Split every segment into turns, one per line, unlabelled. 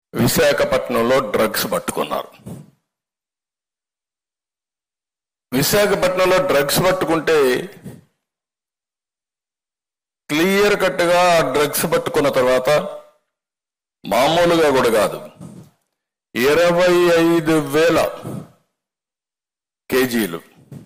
విశాఖపట్నంలో డ్రగ్స్ పట్టుకున్నారు. విశాఖపట్నంలో డ్రగ్స్ పట్టుకుంటే క్లియర్ కట్గా డ్రగ్స్ పట్టుకున్న తర్వాత మామూలుగా కూడా కాదు, 25,000 కేజీలు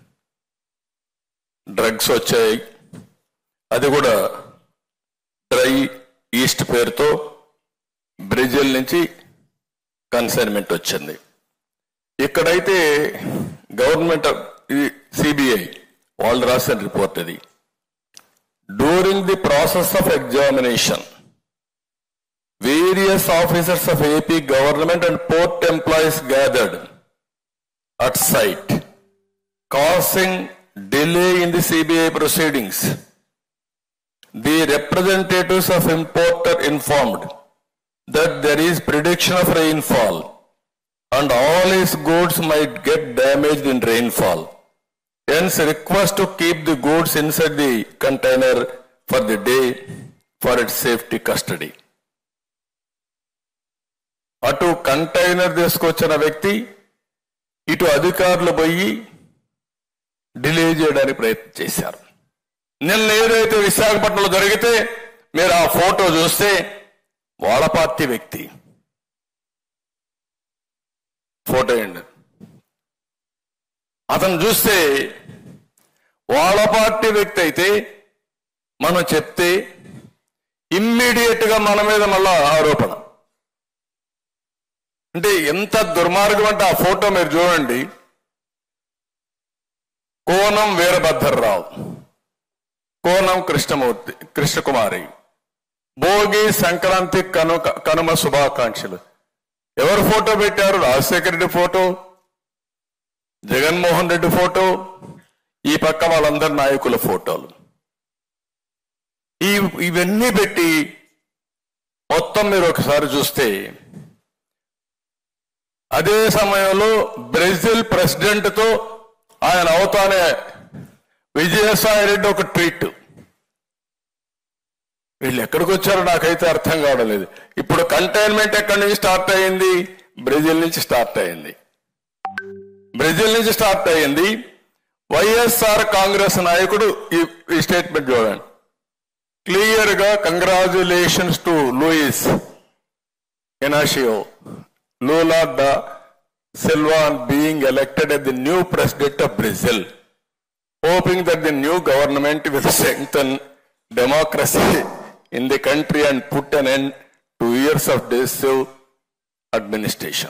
డ్రగ్స్ వచ్చాయి. అది కూడా డ్రై ఈస్ట్ పేరుతో బ్రెజిల్ నుంచి కన్సైన్మెంట్ వచ్చింది. ఇక్కడైతే గవర్నమెంట్ సిబిఐ వాళ్ళు రాసిన రిపోర్ట్ ఇది. During the process of examination various officers of AP government and port employees gathered at site, causing delay in the CBI proceedings. The representatives of importer informed that there is prediction of rainfall and all his goods might get damaged in rainfall. Hence request to keep the goods inside the container for the day for its safety custody. అటు container తీసుకొచ్చిన వ్యక్తి ఇటు అధికారులు పోయి delay చేయడానికి ప్రయత్నం చేశారు. నిన్న ఏదైతే విశాఖపట్నంలో జరిగితే మీరు ఆ ఫోటో చూస్తే వాళ్ళ పార్టీ వ్యక్తి ఫోటో ఏంటి, అతను చూస్తే వాళ్ళ పార్టీ వ్యక్తి అయితే మనం చెప్తే ఇమ్మీడియట్ గా మన మీద మళ్ళా ఆరోపణ. అంటే ఎంత దుర్మార్గం అంటే ఆ ఫోటో మీరు చూడండి. కోనం వీరభద్రరావు, కోనం కృష్ణకుమారి, భోగి సంక్రాంతి కనుమ శుభాకాంక్షలు. ఎవరు ఫోటో పెట్టారు? రాజశేఖర రెడ్డి ఫోటో, జగన్మోహన్ రెడ్డి ఫోటో, ఈ పక్క వాళ్ళందరి నాయకుల ఫోటోలు. ఇవన్నీ పెట్టి మొత్తం మీరు ఒకసారి చూస్తే అదే సమయంలో బ్రెజిల్ ప్రెసిడెంట్ తో ఆయన అవుతానే విజయసాయి రెడ్డి ఒక ట్వీట్. వీళ్ళు ఎక్కడికి వచ్చారో నాకైతే అర్థం కావడం లేదు. ఇప్పుడు కంటైన్మెంట్ ఎక్కడి నుంచి స్టార్ట్ అయ్యింది? బ్రెజిల్ నుంచి స్టార్ట్ అయ్యింది. బ్రెజిల్ నుంచి స్టార్ట్ అయ్యింది. వైఎస్ఆర్ కాంగ్రెస్ నాయకుడు ఈ స్టేట్మెంట్ చూడండి క్లియర్ గా. Congratulations to Luiz Inacio Lula da Silva on being elected as the new president of Brazil, hoping that the new government will strengthen democracy in the country and put an end to years of divisive administration.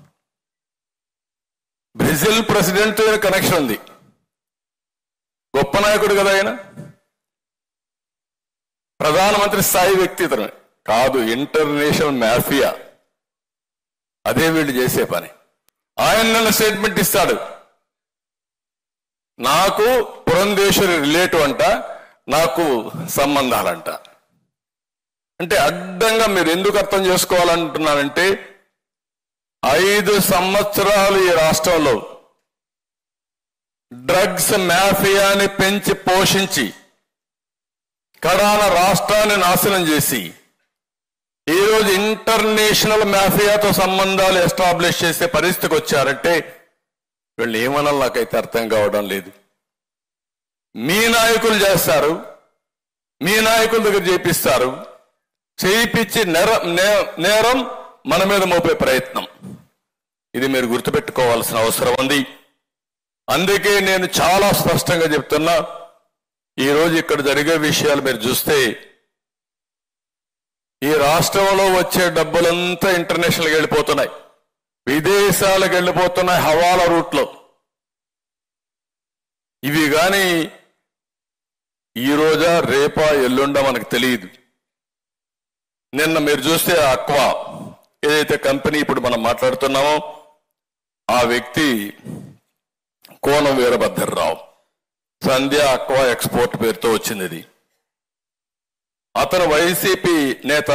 Brazil president తో connection ఉంది. గొప్ప నాయకుడు కదా ఆయన, ప్రధానమంత్రి స్థాయి వ్యక్తి ఇతను కాదు, ఇంటర్నేషనల్ మాఫియా. అదే వీళ్ళు చేసే పని. ఆయన నన్ను స్టేట్మెంట్ ఇస్తాడు, నాకు పురంధేశ్వరి రిలేటివ్ అంట, నాకు సంబంధాలంట. అంటే అడ్డంగా మీరు ఎందుకు అర్థం చేసుకోవాలంటున్నానంటే 5 సంవత్సరాలు ఈ రాష్ట్రంలో డ్రగ్స్ మాఫియాని పెంచి పోషించి కడాన రాష్ట్రాన్ని నాశనం చేసి ఈరోజు ఇంటర్నేషనల్ మాఫియాతో సంబంధాలు ఎస్టాబ్లిష్ చేసే పరిస్థితికి వచ్చారంటే వీళ్ళు ఏమనాలి నాకైతే అర్థం కావడం లేదు. మీ నాయకులు చేస్తారు, మీ నాయకుల దగ్గర చేపిస్తారు, చేయించి నేరం మన మీద మోపే ప్రయత్నం. ఇది మీరు గుర్తుపెట్టుకోవాల్సిన అవసరం ఉంది. అందుకే నేను చాలా స్పష్టంగా చెప్తున్నా, ఈరోజు ఇక్కడ జరిగే విషయాలు మీరు చూస్తే ఈ రాష్ట్రంలో వచ్చే డబ్బులంతా ఇంటర్నేషనల్కి వెళ్ళిపోతున్నాయి, విదేశాలకు వెళ్ళిపోతున్నాయి హవాలా రూట్లో. ఇవి కానీ ఈ రోజా రేపా ఎల్లుండా మనకు తెలియదు. నిన్న మీరు చూస్తే అక్వా ఏదైతే కంపెనీ ఇప్పుడు మనం మాట్లాడుతున్నామో ఆ వ్యక్తి కోనం వీరభద్రరావు, సంధ్య అక్వా ఎక్స్పోర్ట్ పేరుతో వచ్చింది. ఇది అతను వైసీపీ నేత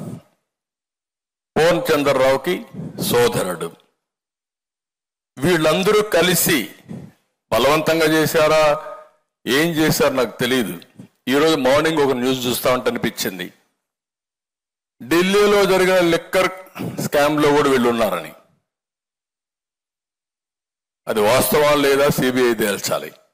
పూర్ణ చంద్రరావుకి సోదరుడు. వీళ్ళందరూ కలిసి బలవంతంగా చేశారా, ఏం చేశారు నాకు తెలియదు. ఈరోజు మార్నింగ్ ఒక న్యూస్ చూస్తా ఉంటే అనిపించింది, ఢిల్లీలో జరిగిన లిక్కర్ స్కామ్లో కూడా వీళ్ళు ఉన్నారని. అది వాస్తవం లేదా సిబిఐ తేల్చాలి.